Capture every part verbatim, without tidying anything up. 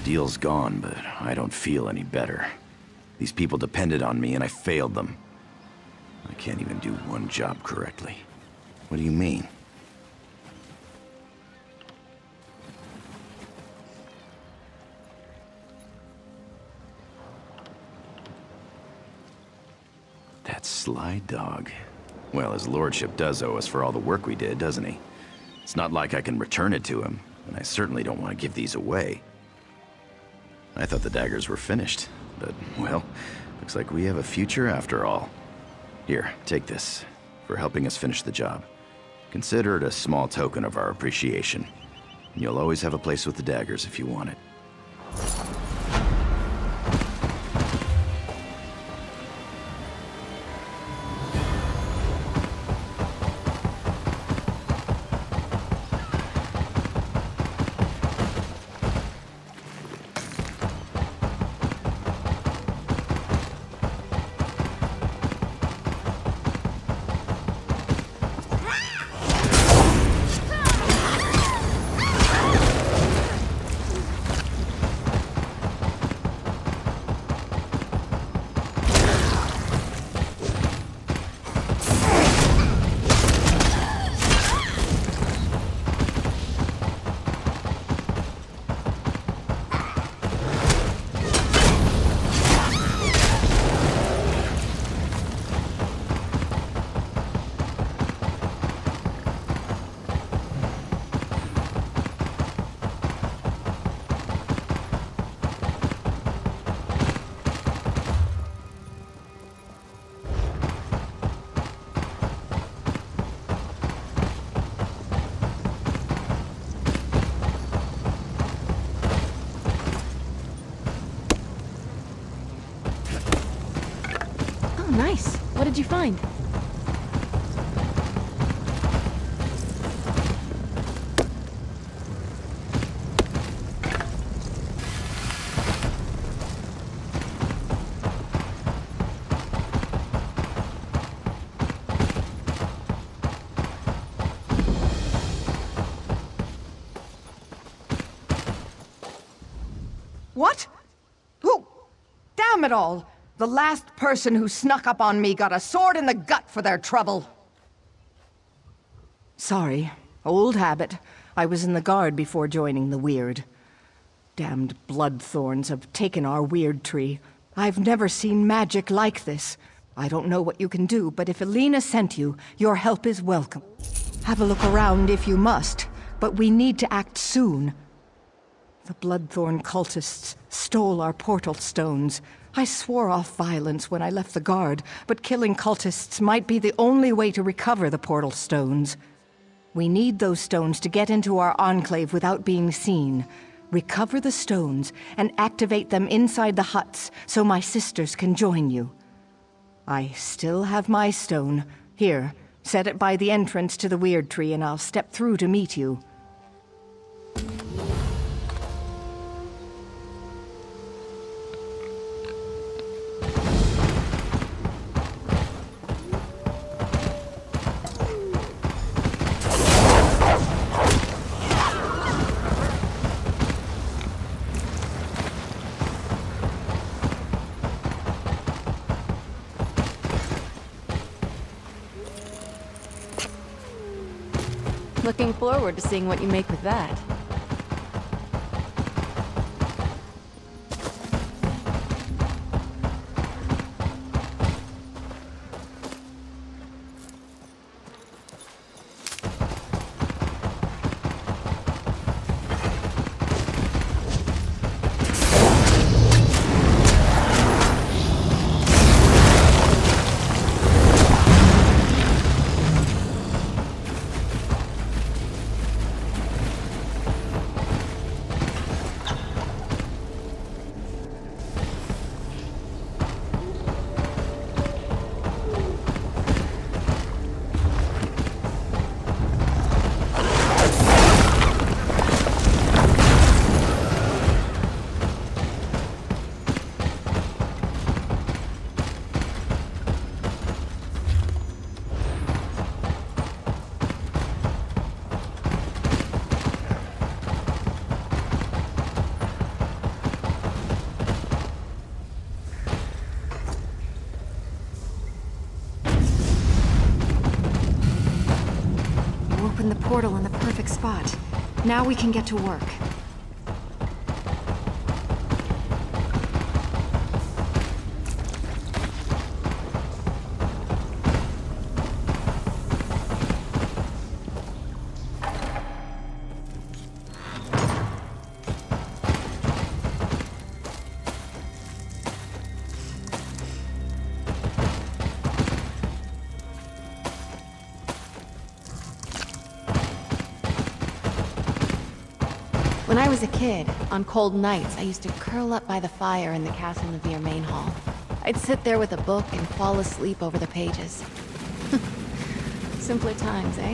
deal's gone, but I don't feel any better. These people depended on me and I failed them. I can't even do one job correctly. What do you mean? That sly dog. Well, his lordship does owe us for all the work we did, doesn't he? It's not like I can return it to him, and I certainly don't want to give these away. I thought the daggers were finished, but, well, looks like we have a future after all. Here, take this, for helping us finish the job. Consider it a small token of our appreciation. And you'll always have a place with the daggers if you want it. Nice. What did you find? What? Who? Damn it all! The last person who snuck up on me got a sword in the gut for their trouble. Sorry. Old habit. I was in the guard before joining the Weird. Damned bloodthorns have taken our Weird tree. I've never seen magic like this. I don't know what you can do, but if Elena sent you, your help is welcome. Have a look around if you must, but we need to act soon. The Bloodthorn cultists stole our portal stones. I swore off violence when I left the guard, but killing cultists might be the only way to recover the portal stones. We need those stones to get into our enclave without being seen. Recover the stones and activate them inside the huts so my sisters can join you. I still have my stone. Here, set it by the entrance to the Weird Tree and I'll step through to meet you. Looking forward to seeing what you make with that. spot. Now we can get to work. When I was a kid, on cold nights, I used to curl up by the fire in the Castle Navier main hall. I'd sit there with a book and fall asleep over the pages. Simpler times, eh?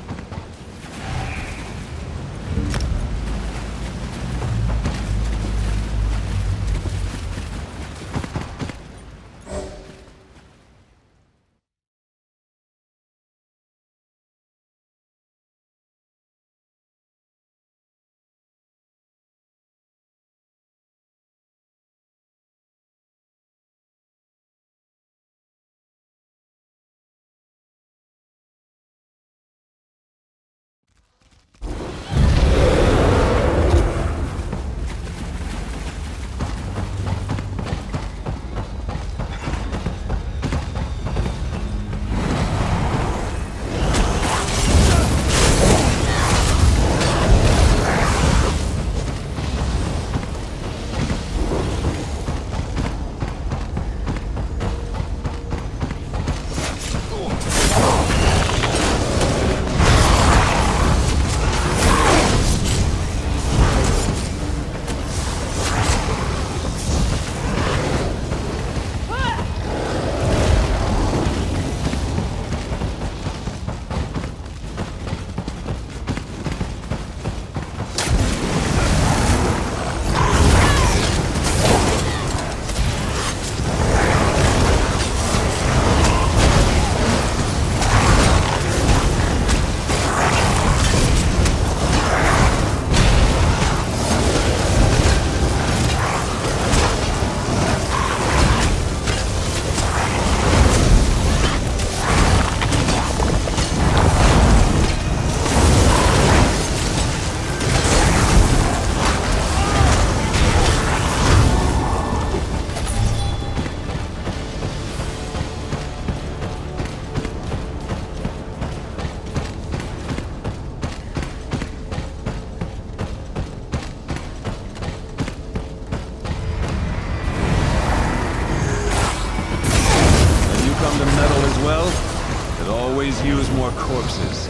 Use more corpses.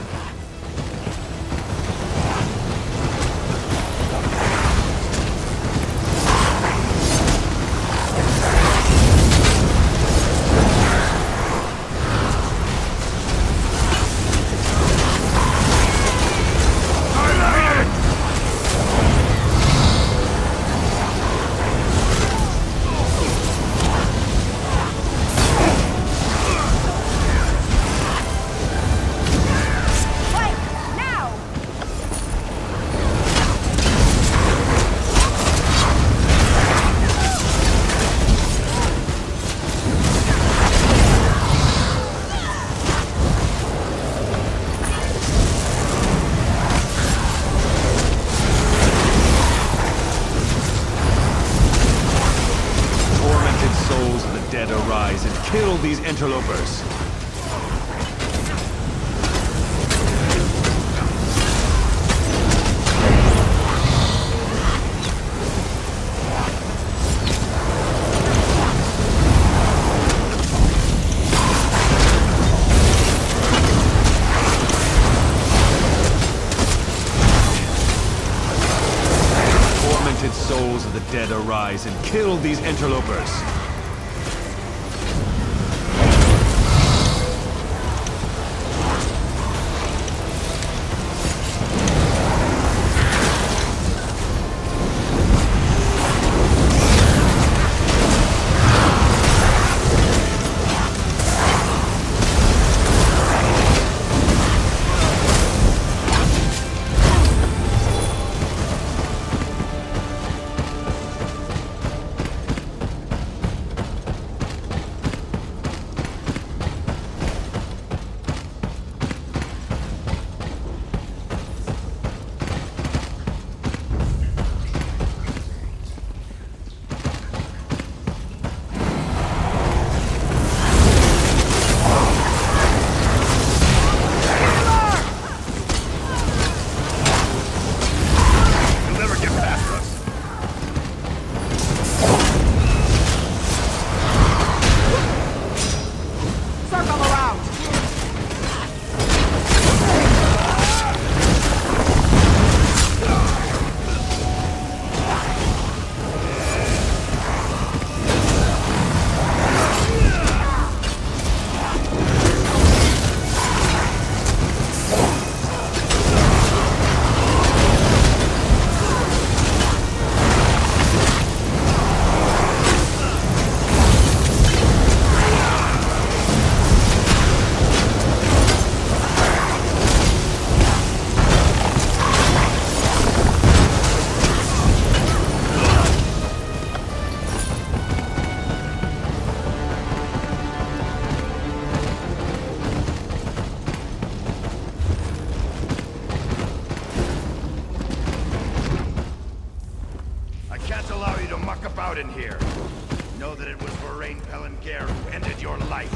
Kill these interlopers. Tormented souls of the dead arise and kill these interlopers. muck about in here. Know that it was Lorraine Pellinger who ended your life.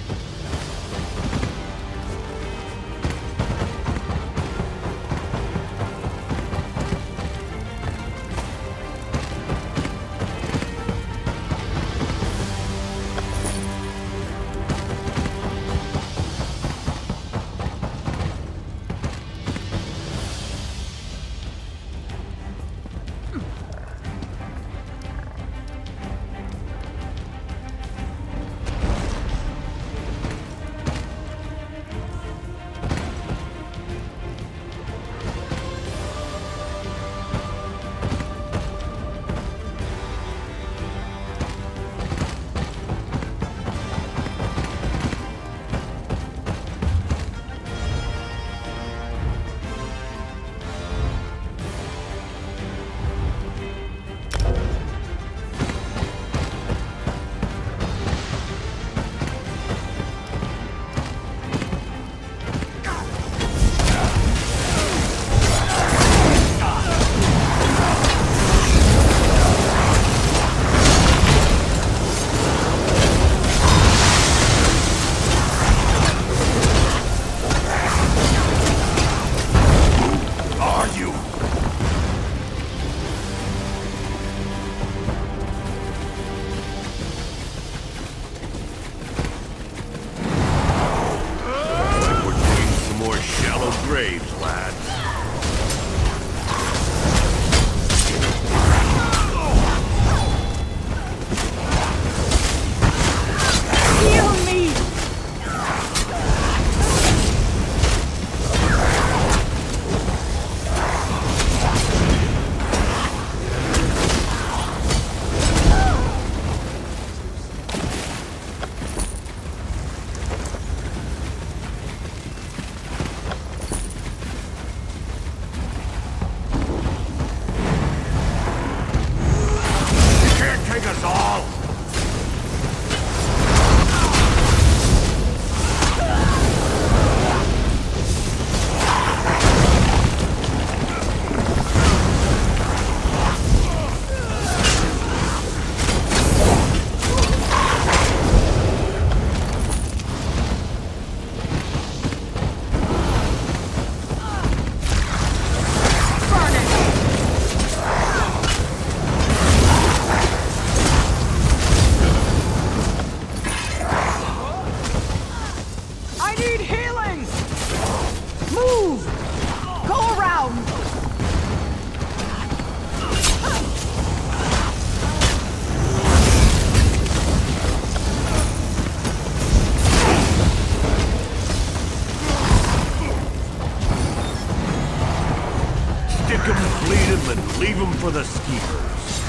Leave them for the skeevers.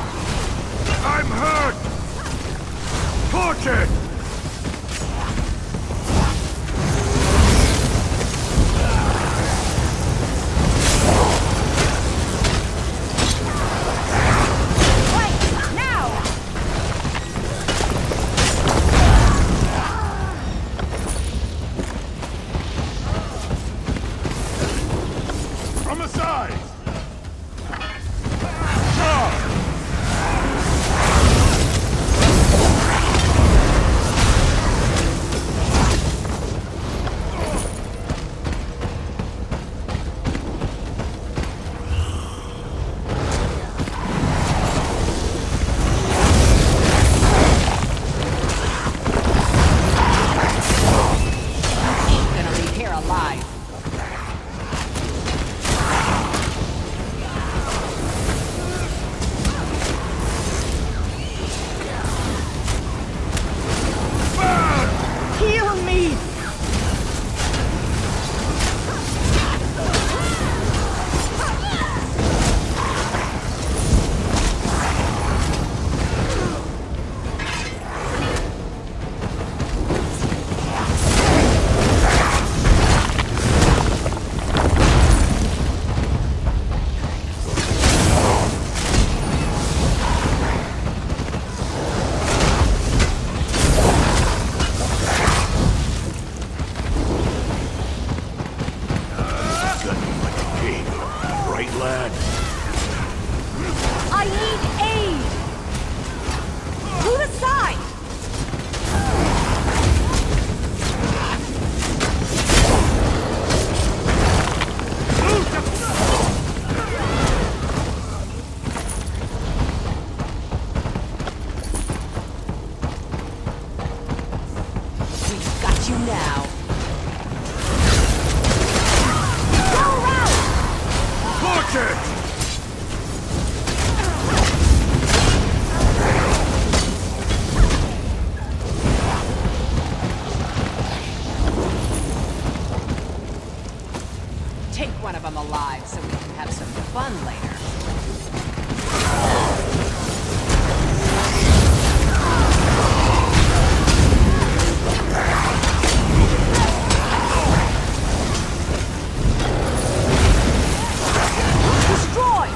I'm hurt! Tortured! From the side! Right, lad? I need aid! Move aside! We've got you now. Torch it! Take one of them alive so we can have some fun later. Destroy!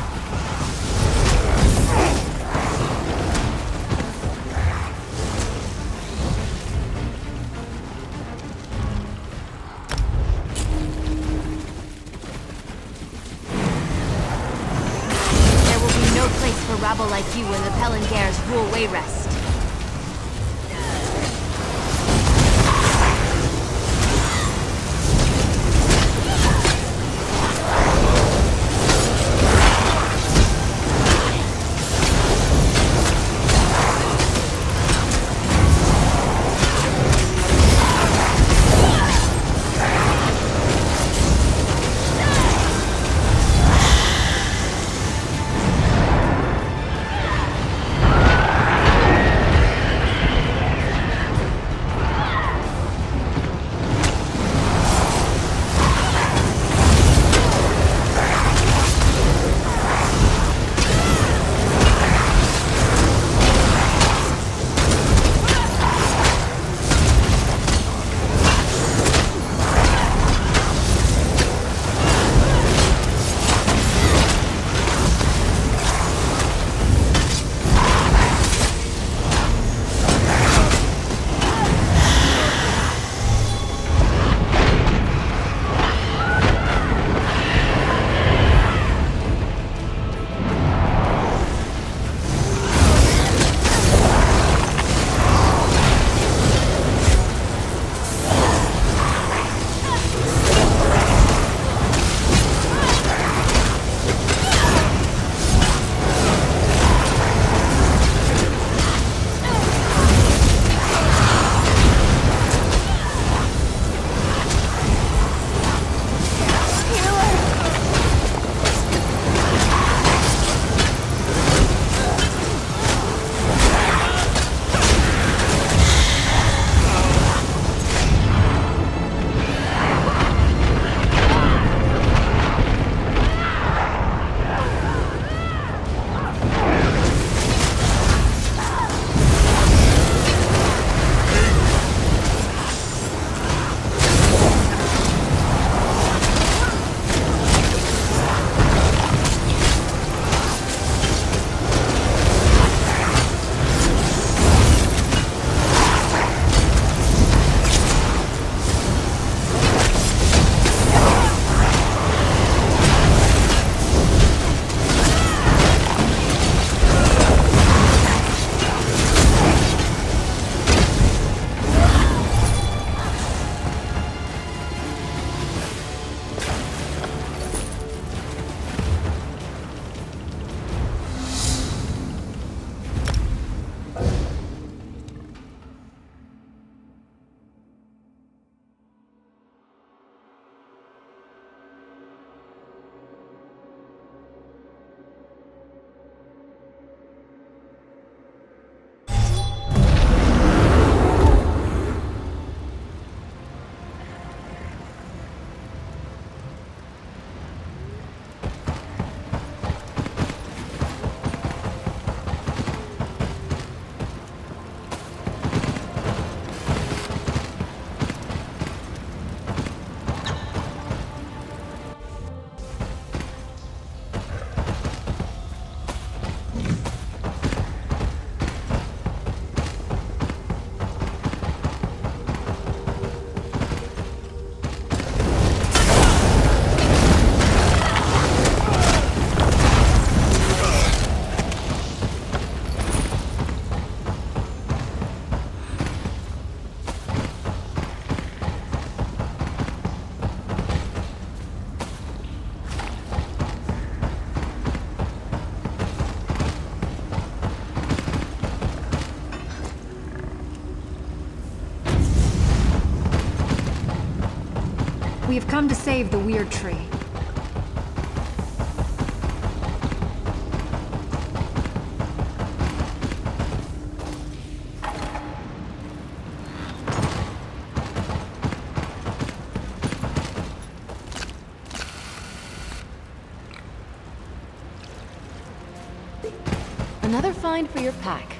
There will be no place for rabble like you in the Pellingair's rule way rest. We've come to save the Weird Tree. Another find for your pack.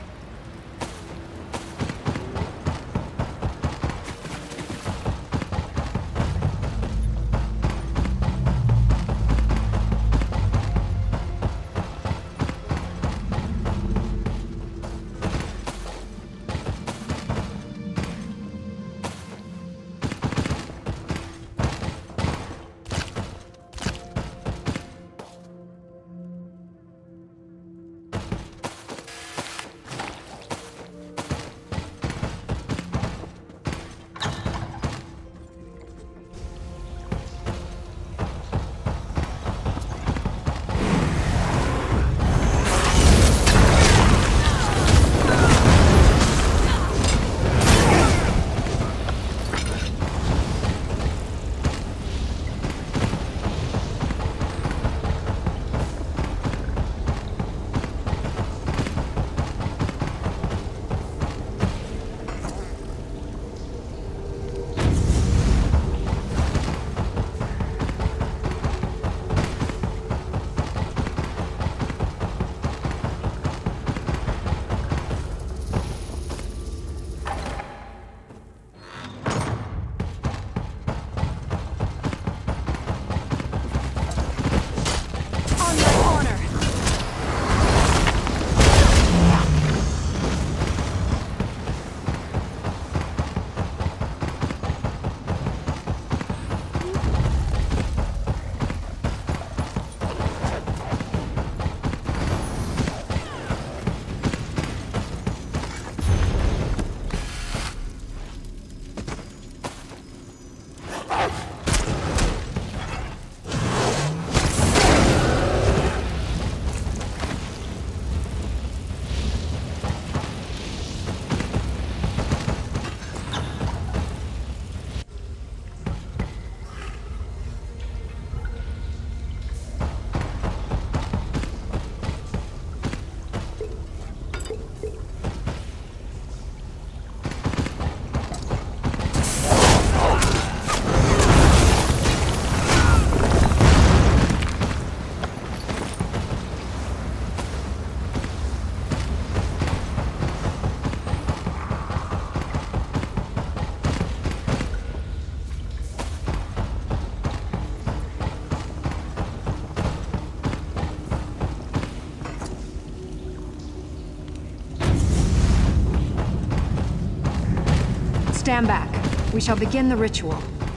Stand back. We shall begin the ritual.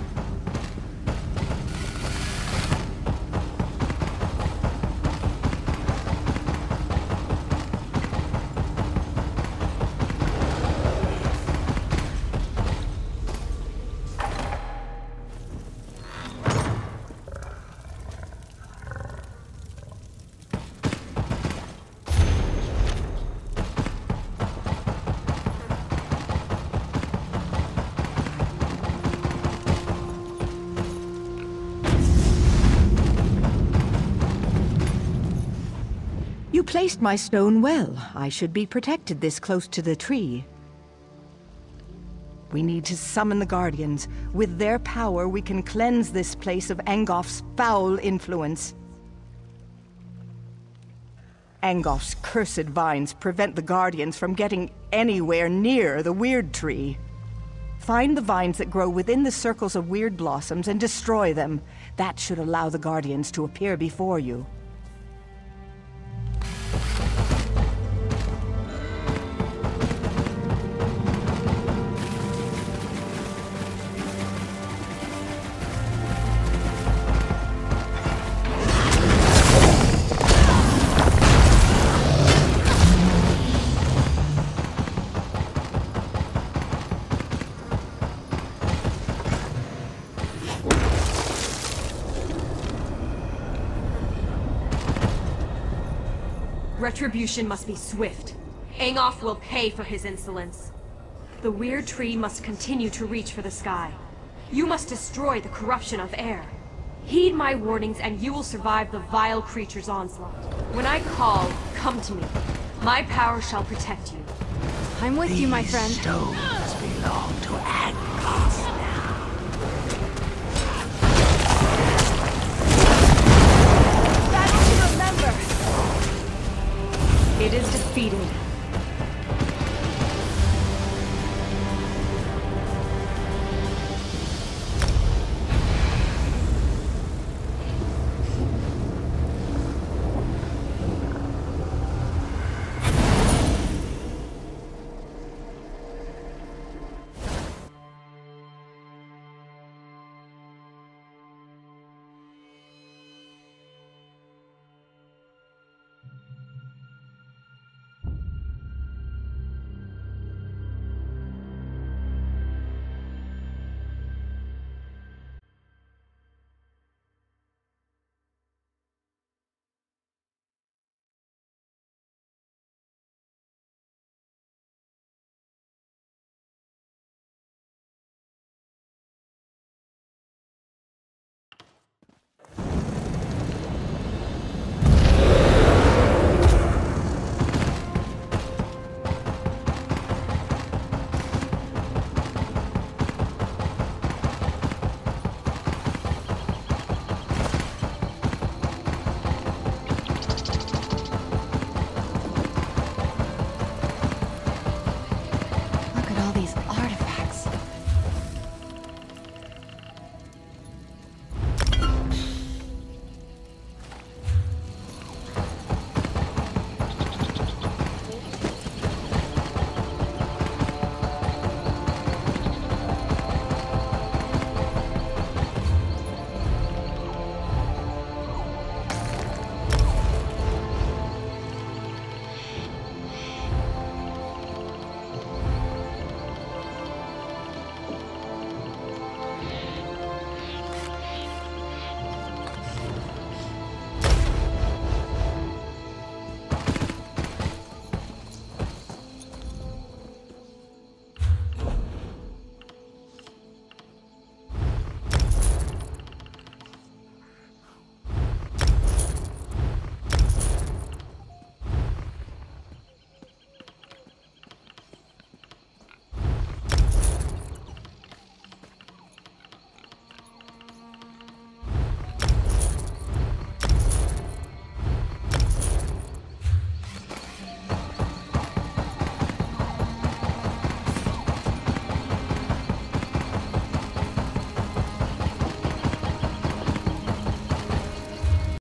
You placed my stone well. I should be protected this close to the tree. We need to summon the Guardians. With their power, we can cleanse this place of Angof's foul influence. Angof's cursed vines prevent the Guardians from getting anywhere near the Weird Tree. Find the vines that grow within the circles of weird blossoms and destroy them. That should allow the Guardians to appear before you. Retribution must be swift. Angof will pay for his insolence. The Weird Tree must continue to reach for the sky. You must destroy the corruption of air. Heed my warnings and you will survive the vile creature's onslaught. When I call, come to me. My power shall protect you. I'm with you, my friend. Stones belong to Agnes now. It is defeated.